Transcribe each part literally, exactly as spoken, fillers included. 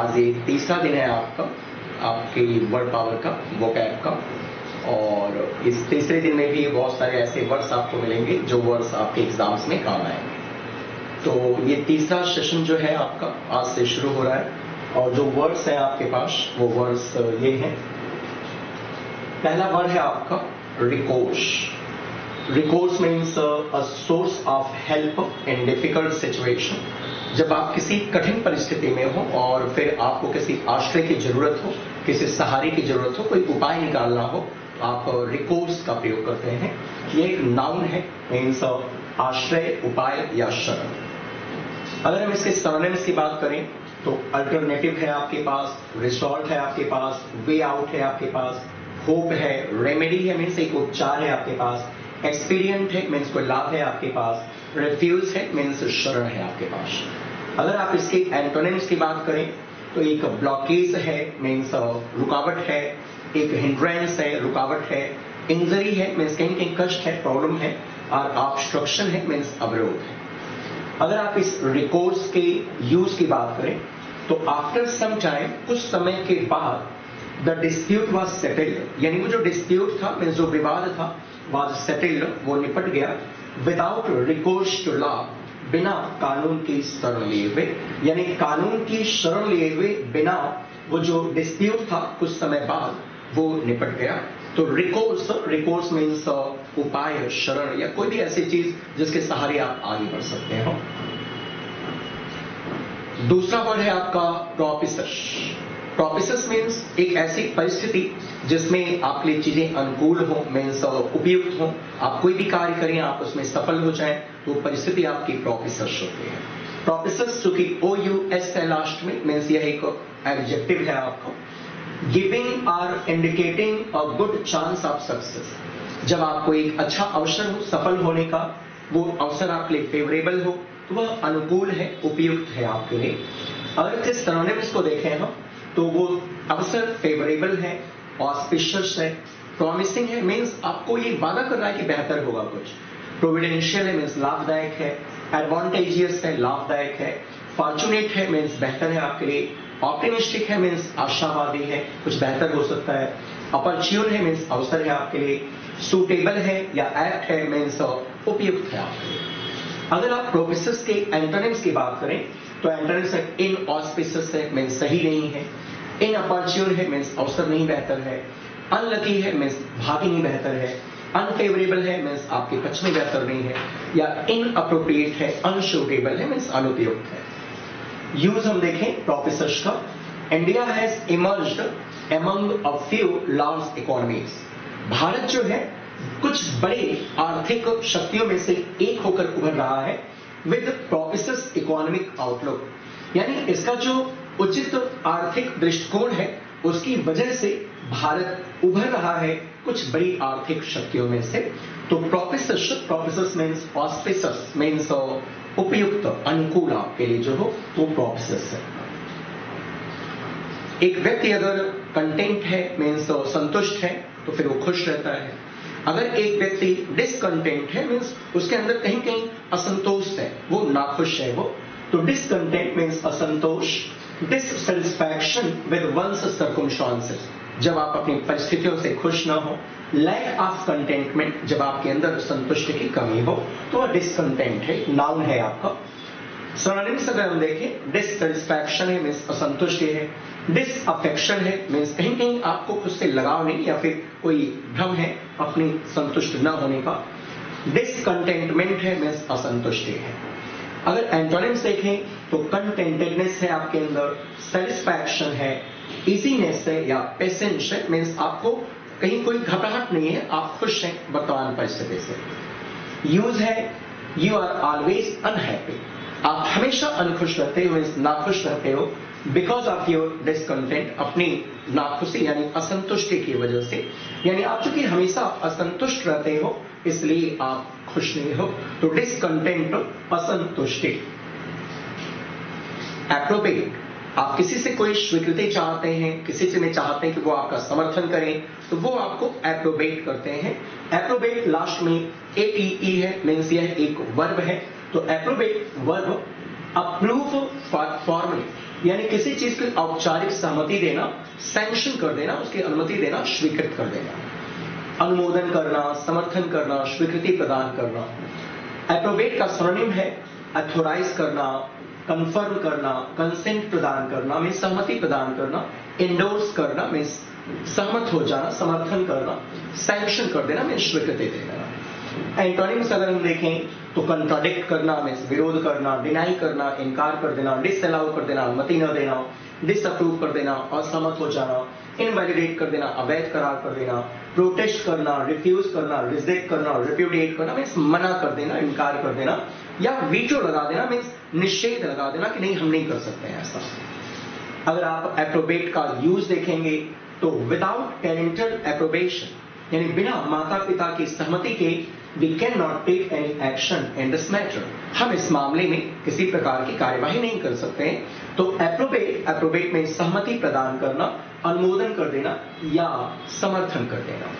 आज ये तीसरा दिन है आपका आपकी वर्ड पावर का, वोकैब का, और इस तीसरे दिन में भी बहुत सारे ऐसे वर्ड्स आपको मिलेंगे जो वर्ड्स आपके एग्जाम्स में काम आएंगे। तो ये तीसरा सेशन जो है आपका आज से शुरू हो रहा है, और जो वर्ड्स हैं आपके पास वो वर्ड्स ये हैं। पहला वर्ड है आपका recourse. Recourse means a source of help in difficult situation. जब आप किसी कठिन परिस्थिति में हो और फिर आपको किसी आश्रय की जरूरत हो, किसी सहारे की जरूरत हो, कोई उपाय निकालना हो, तो आप रिकोर्स का प्रयोग करते हैं। ये एक नाउन है, मीन्स आश्रय, उपाय या शरण। अगर हम इसके सिनोनिम्स की बात करें तो अल्टरनेटिव है आपके पास, रिसॉर्ट है आपके पास, वे आउट है आपके पास, होप है, रेमेडी है मीन्स एक उपचार है आपके पास, एक्सपीरियंट है मीन्स कोई लाभ है आपके पास, रिफ्यूज है मीन्स शरण है आपके पास। अगर आप इसके एंटोनिम्स की बात करें तो एक ब्लॉकेज है मीन्स रुकावट है, एक हिंड्रेंस है, रुकावट है, इंजरी है मीन्स कहीं कहीं कष्ट है, प्रॉब्लम है, और ऑब्स्ट्रक्शन है मीन्स अवरोध है। अगर आप इस रिकोर्स के यूज की बात करें तो आफ्टर सम टाइम, कुछ समय के बाद, द डिस्प्यूट वाज सेटल्ड, यानी वो जो डिस्प्यूट था मीन्स जो विवाद था वाज सेटल्ड, वो निपट गया, विदाउट रिकोर्स टू लॉ, बिना कानून की शरण लिए हुए, यानी कानून की शरण लिए हुए बिना वो जो डिस्प्यूट था कुछ समय बाद वो निपट गया। तो रिकोर्स, रिकोर्स मीन्स उपाय, शरण या कोई भी ऐसी चीज जिसके सहारे आप आगे बढ़ सकते हो। दूसरा वर्ड है आपका प्रोपिसस। प्रोपिसस मीन्स एक ऐसी परिस्थिति जिसमें आपके लिए चीजें अनुकूल हो, मीन्स उपयुक्त हो, आप कोई भी कार्य करें आप उसमें सफल हो जाएं, तो परिस्थिति आपकी प्रोपिसस होती है। प्रोपिसस जो कि ओ यू एस है लास्ट में, मीन्स यह एक एडजेक्टिव है आपका, गिविंग और indicating a good chance of success. जब आपको एक अच्छा अवसर हो सफल होने का, वो अवसर आपके लिए फेवरेबल हो, तो वह अनुकूल है, उपयुक्त है आपके लिए। अगर इस सिनोनिम्स को देखें हम तो वो अवसर फेवरेबल है, ऑस्पिशियस है, प्रॉमिसिंग है मीन्स आपको ये वादा कर रहा है कि बेहतर होगा कुछ, प्रोविडेंशियल है मीन्स लाभदायक है, एडवांटेजियस है, लाभदायक है, फॉर्चुनेट है मीन्स बेहतर है आपके लिए, ऑप्टिमिस्टिक है मीन्स आशावादी है, कुछ बेहतर हो सकता है, अपॉर्चुन है मीन्स अवसर है आपके लिए, सूटेबल है या एप्ट है मीन्स उपयुक्त है आपके लिए। अगर आप प्रोपिसस के एंटोनिम्स की बात करें तो एंटोनिम्स है इन ऑस्पिशियस है मीन्स सही नहीं है, इन अपॉर्चुन है मीन्स अवसर नहीं बेहतर है, अनलकी है मीन्स भाग्य नहीं बेहतर है, अनफेवरेबल है मीन्स आपके पक्ष में बेहतर नहीं है, या इन अप्रोप्रिएट है, अनसूटेबल है मीन्स अनुपयुक्त है। यूज हम देखें प्रोपिसस का, India has emerged among a few large economies. भारत जो है कुछ बड़े आर्थिक शक्तियों में से एक होकर उभर रहा है, विद प्रोपिसस इकोनॉमिक आउटलुक, यानी इसका जो उचित आर्थिक दृष्टिकोण है उसकी वजह से भारत उभर रहा है कुछ बड़ी आर्थिक शक्तियों में से। तो propitious, propitious means auspicious means उपयुक्त, अनुकूल आपके लिए जो हो वो प्रोपिसस है। एक व्यक्ति अगर कंटेंट है मीन्स संतुष्ट है तो फिर वो खुश रहता है। अगर एक व्यक्ति डिसकंटेंट है मीन्स उसके अंदर कहीं कहीं असंतोष है, वो नाखुश है वो, तो डिसकंटेंट मीन्स असंतोष, डिससैटिस्फैक्शन विद वंस सर्कमस्टांसेस, जब आप अपनी परिस्थितियों से खुश ना हो, लैक ऑफ कंटेंटमेंट, जब आपके अंदर संतुष्टि की कमी हो, तो वह डिसकंटेंट है, नाउन है आपका। सिनोनिम्स अगर हम देखें, डिससैटिस्फैक्शन है मीन्स असंतुष्टि है, डिसअफेक्शन है मीन्स कहीं कहीं आपको खुद से लगाव नहीं या फिर कोई भ्रम है अपनी संतुष्ट न होने का, डिसकंटेंटमेंट है मीन्स असंतुष्टि है। अगर एंटोनिम्स देखें तो कंटेंटेडनेस है आपके अंदर, सेटिस्फैक्शन है, इजीनेस है या पेशेंस है मीन्स आपको कहीं कोई घबराहट नहीं है, आप खुश हैं वर्तमान परिस्थिति से। यूज है यू आर ऑलवेज अनहैप्पी, आप हमेशा अनखुश रहते हो, नाखुश रहते हो, बिकॉज ऑफ योर डिसकंटेंट, अपनी नाखुशी यानी असंतुष्टि की वजह से, यानी आप चूंकि हमेशा असंतुष्ट रहते हो इसलिए आप खुश नहीं हो, तो डिसकंटेंट, असंतुष्टि। एप्रोप्रिएट, आप किसी से कोई स्वीकृति चाहते हैं, किसी से में चाहते हैं कि वो आपका समर्थन करें, तो वो आपको एप्रोबेट करते हैं। एप्रोबेट लास्ट में ए टी ई है मीन्स यह एक वर्ब है, तो एप्रोबेट वर्ब, अप्रूव फॉर्मली, यानी किसी चीज की औपचारिक सहमति देना, सैंक्शन कर देना, उसकी अनुमति देना, स्वीकृत कर देना। अनुमोदन करना, समर्थन करना, स्वीकृति प्रदान करना। एप्रोबेट का सिनोनिम है अथोराइज करना, कंफर्म करना, कंसेंट प्रदान करना में सहमति प्रदान करना, इंडोर्स करना में सहमत हो जाना, समर्थन करना, सैंक्शन कर देना में स्वीकृति दे देना। एंटोनिम्स अगर हम देखें तो कंट्राडिक्ट करना में विरोध करना, डिनाई करना, इनकार कर देना, डिसअलाउ कर देना, अनुमति न देना, डिसअप्रूव कर देना, असहमत हो जाना, इनवैलिडेट कर देना, अवैध करार कर देना, प्रोटेस्ट करना, रिफ्यूज करना, रिजेक्ट करना, रिप्यूडिएट करना मीन्स मना कर देना, इनकार कर देना, या वीटो लगा देना मीन्स निषेध लगा देना कि नहीं हम नहीं कर सकते हैं ऐसा। अगर आप एप्रोबेट का यूज देखेंगे तो विदाउट पेरेंटल एप्रोबेशन यानी बिना माता पिता की सहमति के we can not take any action in this matter, हम इस मामले में किसी प्रकार की कार्यवाही नहीं कर सकते हैं। तो एप्रोबेट एप्रोबेट में सहमति प्रदान करना, अनुमोदन कर देना या समर्थन कर देना।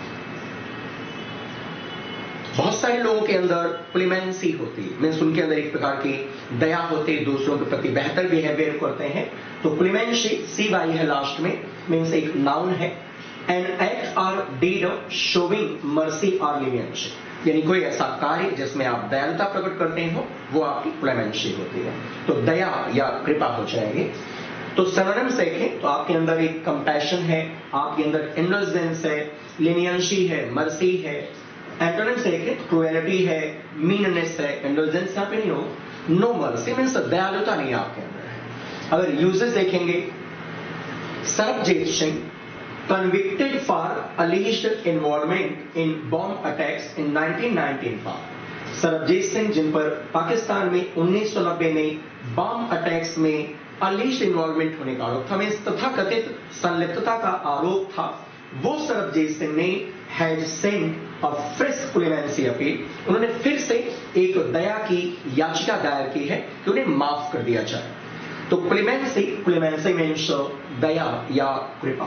बहुत सारे लोगों के अंदर क्लेमेंसी होती है, मीन्स उनके अंदर एक प्रकार की दया होती है, दूसरों के प्रति बेहतर बिहेवियर करते हैं। तो क्लेमेंसी सी वाई है लास्ट में, मीन्स एक नाउन है। एन एक्ट और डीड शोविंग मर्सी और लीनियंसी, यानी कोई ऐसा कार्य जिसमें आप दयालुता प्रकट करते हो वो आपकी क्लेमेंसी होती है। तो दया या कृपा हो जाएगी। तो सिनोनिम्स देखें तो आपके अंदर एक कंपैशन है, आपके अंदर इंडल्जेंस है, लीनियंसी है, मर्सी है। एंटोनिम्स देखें क्रुएलिटी है, मीननेस है, इंडल्जेंस यहाँ पे नहीं हो, नो मर्सी मीन्स दयालुता नहीं आपके अंदर है। अगर यूजेस देखेंगे, Sarabjit Singh convicted for alleged involvement in bomb attacks in nineteen nineteen five। Sarabjit Singh जिन पर पाकिस्तान में उन्नीस सौ नब्बे में बम अटैक्स में alleged इन्वॉल्वमेंट होने का आरोप था, में तथाकथित संलिप्तता का आरोप था, वो सरबजीत सिंह ने had sent a fresh clemency appeal, उन्होंने फिर से एक दया की याचिका दायर की है कि उन्हें माफ कर दिया जाए। तो क्लेमेंसी क्लेमेंसी मीन्स दया या कृपा।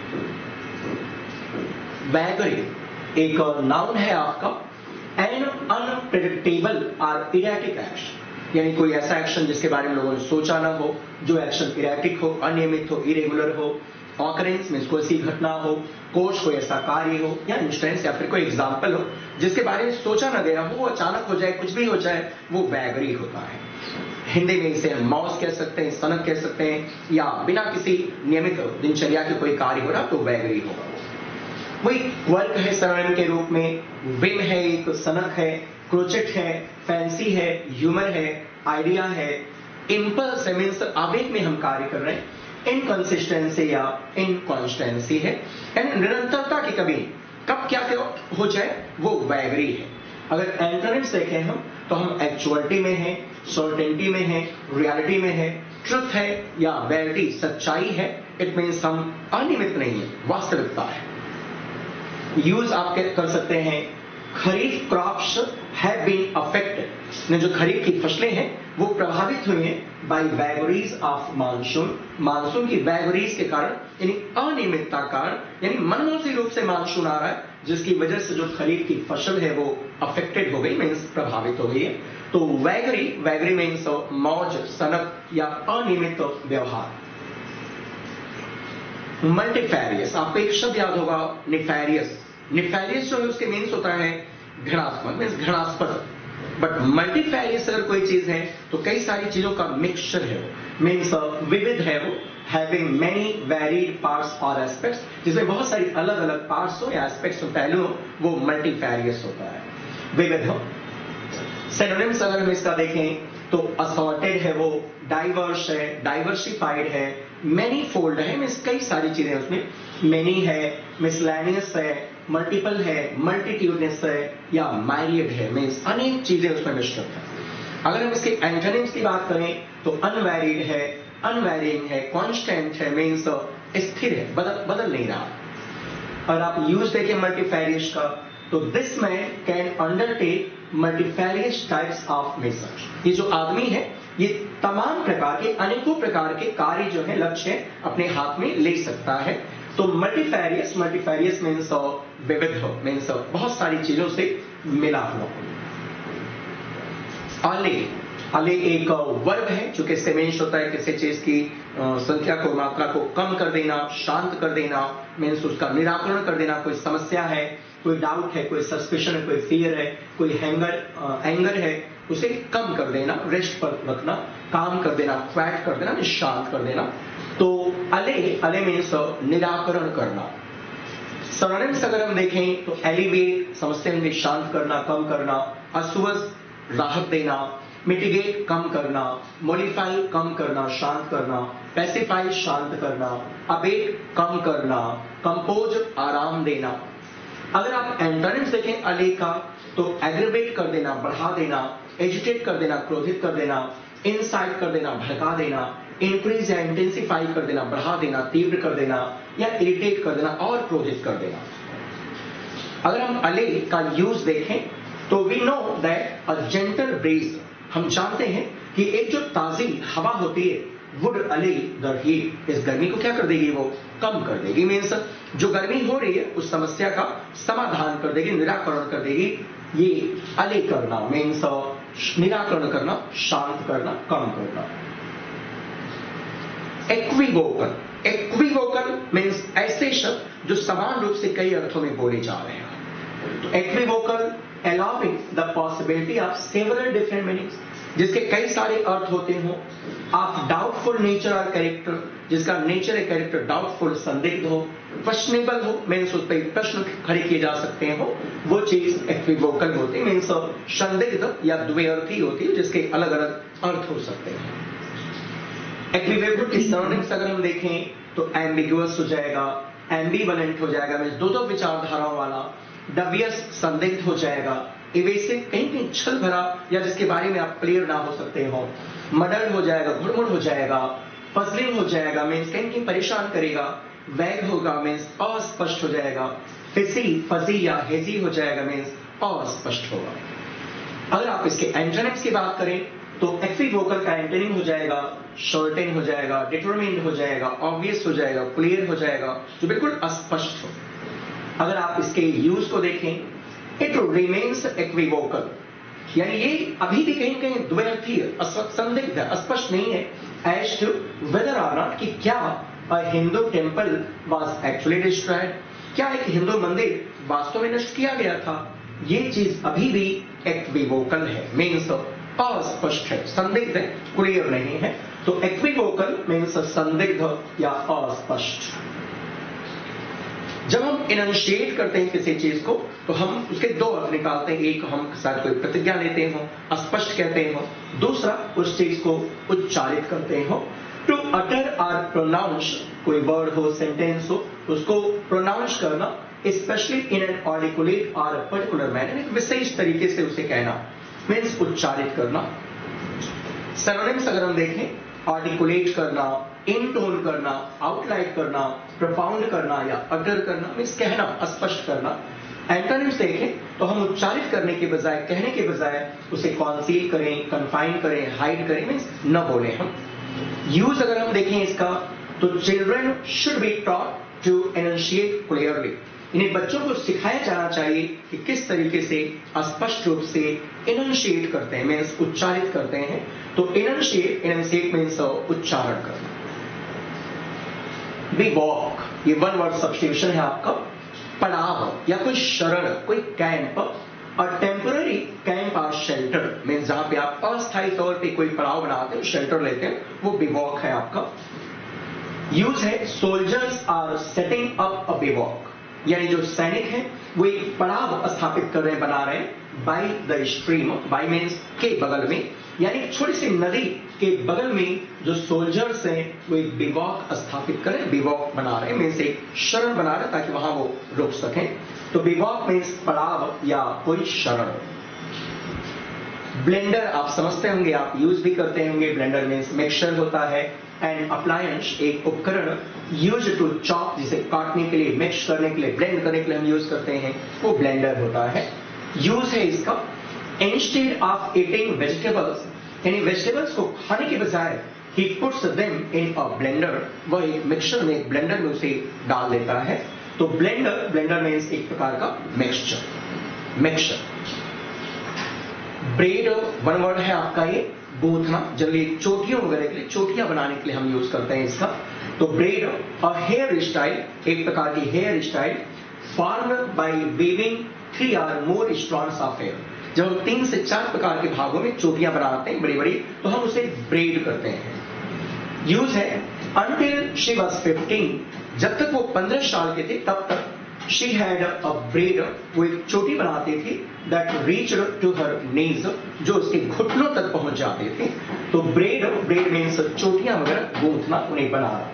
वैगरी एक नाउन है आपका, एन अनप्रेडिक्टेबल और इरेटिक एक्शन, यानी कोई ऐसा एक्शन जिसके बारे में लोगों ने सोचा ना हो, जो एक्शन इरेटिक हो, अनियमित हो, इरेगुलर हो। ऑकरेंस मीन्स कोई ऐसी घटना हो, कोर्स कोई ऐसा कार्य हो या इंस्टेंस या फिर कोई एग्जाम्पल हो जिसके बारे में सोचा ना गया हो, वो अचानक हो जाए, कुछ भी हो जाए, वो वैगरी होता है। हिंदी में इसे हम मौज कह सकते हैं, सनक कह सकते हैं, या बिना किसी नियमित दिनचर्या के कोई कार्य हो रहा तो वैगरी होगा। वही वर्क है सिनोनिम के रूप में, विम है, एक सनक है, क्रोचेट है, फैंसी है, ह्यूमर है, आइडिया है, इंपल्स है मीन्स आवेग में हम कार्य कर रहे हैं, इनकंसिस्टेंसी या इनकॉन्स्टेंसी है, यानी निरंतरता की कमी, कब क्या क्या हो जाए वो वैगरी है। अगर एंटोनिम्स देखें हम तो हम एक्चुअलिटी में है, सर्टेनिटी में है, रियलिटी में है, ट्रुथ है या वेरिटी सच्चाई है। इट मीन्स हम अनियमित नहीं है, वास्तविकता है। यूज आप कर सकते हैं, kharif crops have been affected, जो खरीफ की फसलें हैं वो प्रभावित हुई हैं by vagaries of monsoon, monsoon की वैगरीज के कारण, यानी अनियमितता कारण, यानी मनमोसी रूप से मानसून आ रहा है जिसकी वजह से जो खरीफ की फसल है वो अफेक्टेड हो गई, मीन्स प्रभावित हो गई है। तो वैगरी वैगरी मीन्स मौज, सनक या अनियमित व्यवहार। मल्टीफेरियस, आपको एक शब्द याद होगा निफेरियस। निफेरियस जो है उसके मीन्स होता है घृणास्पद, मीन्स घृणास्पद। बट मल्टीफेरियस अगर कोई चीज है तो कई सारी चीजों का मिक्सचर है वो, मीन्स विविध है वो, हैविंग मेनी वेरिड पार्ट्स और एस्पेक्ट्स, जिसमें बहुत सारी अलग अलग पार्ट्स हो या एस्पेक्ट्स हो, पहलू हो, वो मल्टीफेरियस होता है, विविध हो। सिनोनिम्स अगर हम इसका देखें तो असॉर्टेड है वो, डाइवर्स है, डाइवर्सिफाइड है, मेनी फोल्ड है, मीन्स कई सारी चीजें उसमें, मेनी है, मिसलेनियस है, मल्टीपल है, मल्टीट्यूडनेस है या माइरियड है, मीन्स अनेक चीजें उसमें मिश्रित है। अगर हम इसके एंटोनिम्स की बात करें तो अनवैरिड है, अनवैरिंग है, कांस्टेंट है, मीन्स स्थिर है, बदल बदल नहीं रहा। और आप यूज देखें मल्टीफेरियस का तो this man can undertake multifarious types of mission, ये जो आदमी है ये तमाम प्रकार के, अनेकों प्रकार के कार्य जो है, लक्ष्य अपने हाथ में ले सकता है। तो मल्टीफेरियस मल्टीफेरियस मीन्स विविध हो, मीन्स बहुत सारी चीजों से मिला हुआ। अले अले एक वर्ब है जो कि मीन्स होता है किसी चीज की संख्या को, मात्रा को कम कर देना, शांत कर देना, मीन्स उसका निराकरण कर देना। कोई समस्या है, कोई डाउट है, कोई सस्पिशन है, कोई फियर है, कोई हैंगर एंगर है, उसे कम कर देना, रेस्ट पर रखना, काम कर देना, क्वैट कर देना, शांत कर देना। तो अले अले मीन्स निराकरण करना। सिनोनिम्स अगर हम देखें तो एलिवेट समस्या में शांत करना, कम करना, अस्वस्थ राहत देना, मिटिगेट कम करना, मॉडिफाई कम करना, शांत करना, पैसिफाई शांत करना, अबेट कम करना, कंपोज आराम देना। अगर आप एंटोनिम्स देखें अले का तो एग्रीवेट कर देना, बढ़ा देना, एजिटेट कर देना, क्रोधित कर देना, इंसाइट कर देना, भड़का देना, इंक्रीज या इंटेंसिफाई कर देना, बढ़ा देना, तीव्र कर देना, या इरिटेट कर देना और क्रोधित कर देना। अगर हम अले का यूज देखें तो we know that a gentle breeze, हम जानते हैं कि एक जो ताजी हवा होती है वुड अले द हीट, इस गर्मी को क्या कर देगी, वो कम कर देगी। मीन्स जो गर्मी हो रही है उस समस्या का समाधान कर देगी, निराकरण कर देगी। ये अले करना मीन्स निराकरण करना, शांत करना, कम करना। एक्विवोकल, एक्विवोकल मीन्स ऐसे शब्द जो समान रूप से कई अर्थों में बोले जा रहे हैं। तो एक्विवोकल allowing the possibility of several different meanings, जिसके कई सारे अर्थ होते हो। ऑफ डाउटफुल नेचर और कैरेक्टर, जिसका नेचर है कैरेक्टर डाउटफुल, संदिग्ध हो, क्वेश्चनेबल हो, मीन्स उस पर प्रश्न खड़े किए जा सकते हो, वो चीज एक्विवोकल होती है। मीन्स संदिग्ध या द्व्यर्थी होती है, जिसके अलग अलग अर्थ हो सकते हैं। एक्विवोकल के सिनोनिम्स अगर हम देखें तो एम्बिगुअस हो जाएगा, एम्बिवलेंट हो जाएगा, मीन्स दो दो विचारधाराओं वाला, डबियस संदिग्ध हो जाएगा, इवेसिव कहीं कहीं छल भरा या जिसके बारे में आप क्लियर ना हो सकते हो, मडल हो जाएगा, घुड़मुड़ हो जाएगा, पजलिंग हो जाएगा, मीन्स कहीं कहीं परेशान करेगा, वैग होगा मीन्स अस्पष्ट हो जाएगा, फिसी फजी या हेजी हो जाएगा, मीन्स अस्पष्ट होगा। अगर आप इसके एंटोनिम्स की बात करें तो एक्विवोकल का एंटोनिम हो जाएगा शॉर्टेन हो जाएगा, डिटरमिन्ड हो जाएगा, ऑब्वियस हो जाएगा, क्लियर हो जाएगा, जो बिल्कुल अस्पष्ट हो। अगर आप इसके यूज को देखें, इट रिमेन्स एक्विवोकल, यानी ये अभी भी कहीं कहीं द्वैर्थी है, संदिग्ध है, अस्पष्ट नहीं है, as to whether or not कि क्या a Hindu temple was actually destroyed, क्या एक हिंदू मंदिर वास्तव में नष्ट किया गया था। ये चीज अभी भी एक्विवोकल है, मीन्स अस्पष्ट है, संदिग्ध है, क्लियर नहीं है। तो एक्विवोकल मीन्स संदिग्ध या अस्पष्ट। जब हम इनंशिएट करते हैं किसी चीज को तो हम उसके दो अर्थ निकालते हैं। एक हम शायद कोई प्रतिज्ञा लेते हो, अस्पष्ट कहते हो, दूसरा उस चीज को उच्चारित करते हो। टू अटर और प्रोनाउंस, कोई वर्ड हो, सेंटेंस हो, उसको प्रोनाउंस करना, स्पेशली इन एन आर्टिकुलेट और पर्टिकुलर मैनर, एक विशेष तरीके से उसे कहना, मीन्स उच्चारित करना। सिनोनिम्स अगर हम देखें, आर्टिकुलेट करना, इनटोन करना, आउटलाइन करना, प्रोफाउंड करना या अटर करना, मीन्स कहना, स्पष्ट करना। एंटोनिम्स देखें तो हम उच्चारित करने के बजाय, कहने के बजाय उसे कॉन्सील करें, कन्फाइन करें, हाइड करें, मीन्स न बोले हम। यूज अगर हम देखें इसका तो children should be taught to enunciate clearly, इन्हें बच्चों को सिखाया जाना चाहिए कि किस तरीके से स्पष्ट रूप से इनंशिएट करते हैं, मीन्स उच्चारित करते हैं। तो इनंशिएट, इनंशिएट मीन्स उच्चारण करना। बी वॉक, ये वन वर्ड सब्स्टिट्यूशन है आपका। पड़ाव या कोई शरण, कोई कैंप, और टेम्पररी कैंप और शेल्टर, मीन्स जहां पे आप अस्थायी तौर पे कोई पड़ाव बनाते हो, शेल्टर लेते हैं, वो बिवॉक है आपका। यूज है soldiers are setting up a bivouac, यानी जो सैनिक हैं वो एक पड़ाव स्थापित कर रहे हैं, बना रहे हैं by the stream, by means के बगल में, यानी छोटी सी नदी के बगल में जो सोल्जर्स हैं वो एक बिवॉक स्थापित करें, बिवॉक बना रहे हैं, मीन्स एक शरण बना रहे हैं ताकि वहां वो रुक सकें। तो बिवॉक मीन्स पड़ाव या कोई शरण। ब्लेंडर आप समझते होंगे, आप यूज भी करते होंगे। ब्लेंडर मीन्स मिक्सचर होता है, एंड अप्लायंस एक उपकरण यूज टू चॉप, जिसे काटने के लिए, मिक्स करने के लिए, ब्लेंड करने के लिए हम यूज करते हैं, वो ब्लेंडर होता है। यूज है इसका इंस्टेड ऑफ ईटिंग वेजिटेबल्स, यानी वेजिटेबल्स को खाने के बजाय ही puts them in a blender, वह एक मिक्सचर में, एक ब्लेंडर में उसे डाल देता है। तो ब्लेंडर, ब्लेंडर मीन्स एक प्रकार का mixture, mixture. Braid one word है आपका ये, गूंथना, जनरली चोटियों वगैरह के लिए, चोटियां बनाने के लिए हम यूज करते हैं इसका। तो ब्रेड अ हेयर स्टाइल, एक प्रकार की hair style form by weaving three or more strands of hair. जब हम तीन से चार प्रकार के भागों में चोटियां बनाते हैं बड़ी बड़ी, तो हम उसे ब्रेड करते हैं। यूज है अंटिल शी वॉज फिफ्टीन, जब तक वो पंद्रह साल के थे तब तक शी हैड अ ब्रेड, वो एक चोटी बनाती थी that reached to her knees, जो उसके घुटनों तक पहुंच जाते थे। तो ब्रेड, ब्रेड मीन्स चोटियां वगैरह गूंथना, उन्हें बनाना।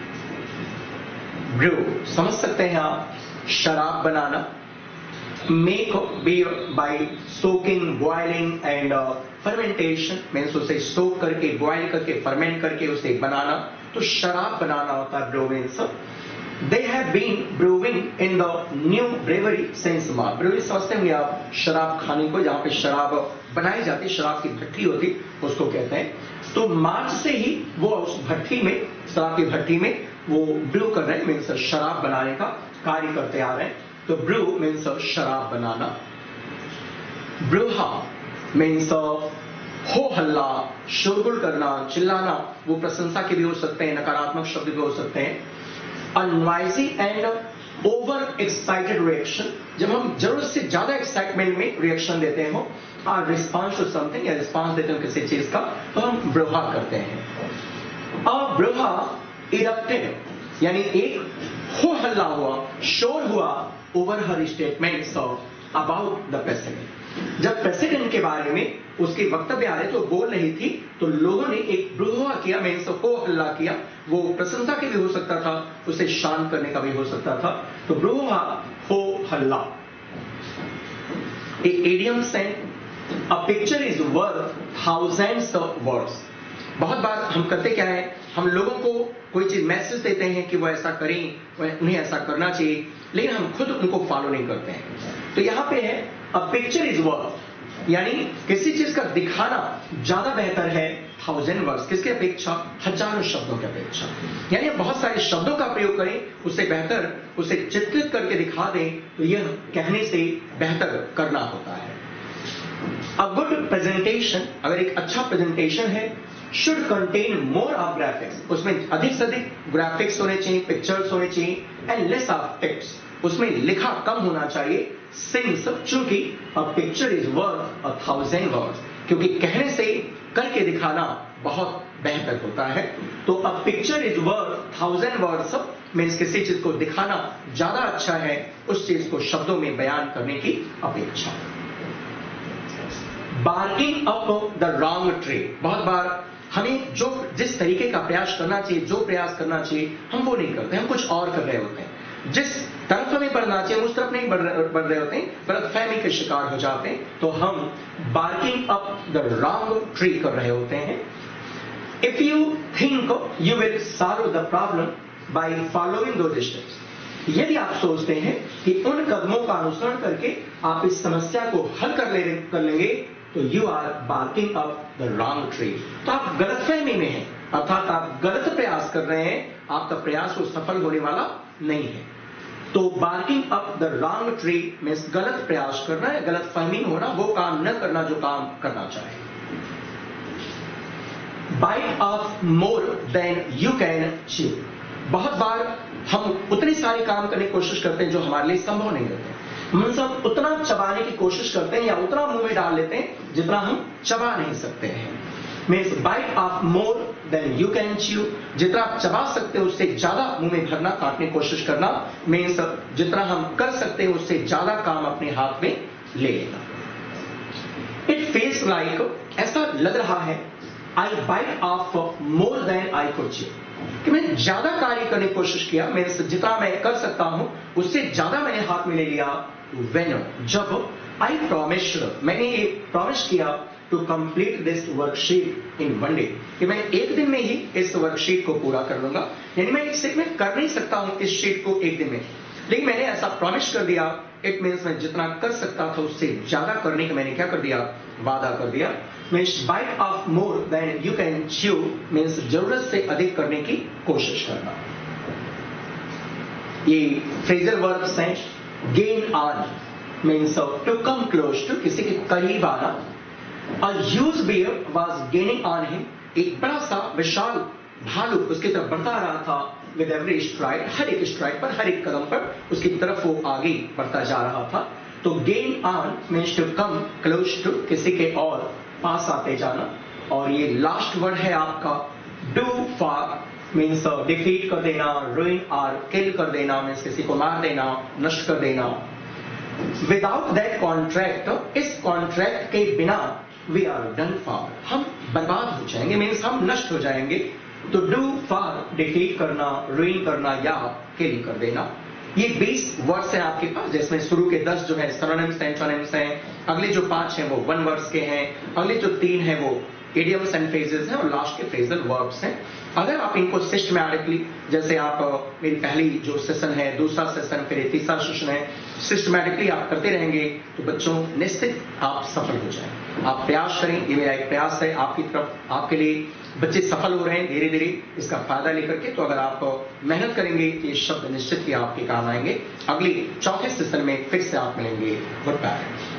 ब्रू समझ सकते हैं आप, शराब बनाना। Make beer by soaking, boiling and fermentation, means उसे सोक करके, बॉइल करके, फर्मेंट करके उसे बनाना, तो शराब बनाना होता है brew means. They have been brewing in the new brewery since March. Brewery समझते होंगे आप, शराब खाने को, जहां पे शराब बनाई जाती, शराब की भट्टी होती, उसको कहते हैं। तो मार्च से ही वो उस भट्टी में, शराब की भट्टी में वो ब्रू कर रहे हैं, मीन्स शराब बनाने का कार्य करते आ रहे हैं। तो ब्रू मीन्स शराब बनाना। ब्रूहा मीन्स हो हल्ला, शोरगुल करना, चिल्लाना, वो प्रशंसा के भी हो सकते हैं, नकारात्मक शब्द भी हो सकते हैं। A noisy and over excited reaction, जब हम जरूरत से ज्यादा एक्साइटमेंट में रिएक्शन देते हो, और रिस्पॉन्स टू समथिंग, या रिस्पॉन्स देते हो किसी चीज का, तो हम ब्रूहा करते हैं। और ब्रूहा इरप्टेड, यानी एक हो हल्ला हुआ, शोर हुआ, over her statements about the president. जब प्रेसिडेंट के बारे में उसके वक्तव्य आ रहे तो बोल रही थी, तो लोगों ने एक ब्रूहा किया, मीन्स हो हल्ला किया। वो प्रशंसा के भी हो सकता था, उसे शांत करने का भी हो सकता था। तो ब्रूहा, हो हल्ला। एक इडियम है, a picture is worth thousands of words. बहुत बार हम करते क्या है, हम लोगों को कोई चीज मैसेज देते हैं कि वो ऐसा करें, उन्हें ऐसा करना चाहिए, लेकिन हम खुद उनको फॉलो नहीं करते हैं। तो यहां पे है अ पिक्चर इज वर्थ, यानी किसी चीज का दिखाना ज्यादा बेहतर है थाउजेंड वर्ड्स, किसके अपेक्षा, हजारों शब्दों की अपेक्षा। यानी बहुत सारे शब्दों का प्रयोग करें, उससे बेहतर उसे चित्रित करके दिखा दें, तो यह कहने से बेहतर करना होता है। अ गुड प्रेजेंटेशन, अगर एक अच्छा प्रेजेंटेशन है, should contain more of graphics, उसमें अधिक से अधिक ग्राफिक्स होने चाहिए, पिक्चर्स होने चाहिए, एंड लेस ऑफ टेक्स्ट, उसमें लिखा कम होना चाहिए। सिंस, चूंकि a picture is worth a thousand words, क्योंकि कहने से करके दिखाना बहुत बेहतर होता है। तो a picture is worth thousand words means किसी चीज को दिखाना ज्यादा अच्छा है उस चीज को शब्दों में बयान करने की अपेक्षा। Barking up the wrong tree, बहुत बार हमें जो जिस तरीके का प्रयास करना चाहिए, जो प्रयास करना चाहिए, हम वो नहीं करते, हम कुछ और कर रहे होते हैं। जिस तरफ हमें बढ़ना चाहिए उस तरफ नहीं बढ़ बढ़ रहे होते हैं, गलतफहमी के शिकार हो जाते हैं, तो हम barking up the wrong tree कर रहे होते हैं। If you think you will solve the problem by following those steps, यदि आप सोचते हैं कि उन कदमों का अनुसरण करके आप इस समस्या को हल कर ले कर लेंगे, तो you are barking up the wrong tree, तो आप गलतफहमी में हैं, अर्थात आप गलत प्रयास कर रहे हैं, आपका प्रयास वो सफल होने वाला नहीं है। तो barking up the wrong tree means गलत प्रयास करना है, गलत फहमी होना, वो काम न करना जो काम करना चाहे। Bite off more than you can chew, बहुत बार हम उतने सारे काम करने की कोशिश करते हैं जो हमारे लिए संभव नहीं होते, हम सब उतना चबाने की कोशिश करते हैं या उतना मुंह में डाल लेते हैं जितना हम चबा नहीं सकते हैं। Means bite off more than you can chew, जितना आप चबा सकते हो उससे ज्यादा मुंह में भरना, काटने की कोशिश करना। मीन्स जितना हम कर सकते हैं उससे ज्यादा काम अपने हाथ में ले लेना। इट फील्स लाइक, ऐसा लग रहा है, I bite off more than I could chew, कि मैंने ज्यादा कार्य करने की कोशिश किया, मीन्स जितना मैं कर सकता हूं उससे ज्यादा मैंने हाथ में ले लिया। व्हेन, जब, आई प्रॉमिस्ड, मैंने ये प्रॉमिस किया to complete this worksheet in one day, कि मैं एक दिन में ही इस वर्कशीट को पूरा कर लूंगा। यानी मैं एक से मैं कर नहीं सकता हूं इस शीट को एक दिन में, लेकिन मैंने ऐसा प्रॉमिस कर दिया। इट मीन्स मैं जितना कर सकता था उससे ज्यादा करने का मैंने क्या कर दिया, वादा कर दिया। Means bite off more than you can chew means जरूरत से अधिक करने की कोशिश करना। ये फ्रेजल वर्ब्स हैं। Gain on means to come close to, किसी के करीब आना। A huge bear was gaining on him. एक बड़ा सा विशाल भालू उसकी तरफ बढ़ता आ रहा था. With every stride, हर एक स्ट्राइड पर, हर एक कदम पर उसकी तरफ वो आगे बढ़ता जा रहा था. तो gain on means to come close to, किसी के और पास आते जाना. और ये लास्ट वर्ड है आपका do far means डिफीट कर देना, ruin और kill कर देना means किसी को मार देना, नष्ट कर देना. Without that contract, इस कॉन्ट्रैक्ट के बिना we are done for, हम बर्बाद हो जाएंगे means हम नष्ट हो जाएंगे. तो do for डिफीट करना, ruin करना या kill कर देना. ये बीस वर्ड्स हैं आपके पास, जिसमें शुरू के दस जो है सिनोनिम्स हैं, एंटोनिम्स हैं. अगले जो पांच हैं वो वन वर्ड्स के हैं. अगले जो तीन हैं वो इडियम्स एंड फ्रेजेस हैं और लास्ट के फ्रेजल वर्ब्स हैं. अगर आप इनको सिस्टमैटिकली, जैसे आप मेरी पहली जो सेशन है, दूसरा सेशन, फिर तीसरा सेशन है, सिस्टमैटिकली आप करते रहेंगे तो बच्चों निश्चित आप सफल हो जाएं. आप प्रयास करें, ये मेरा एक प्रयास है आपकी तरफ, आपके लिए. बच्चे सफल हो रहे हैं धीरे धीरे इसका फायदा लेकर के. तो अगर आप मेहनत करेंगे तो ये शब्द निश्चित ही आपके काम आएंगे. अगली चौथे सेशन में फिर से आप मिलेंगे. Good bye.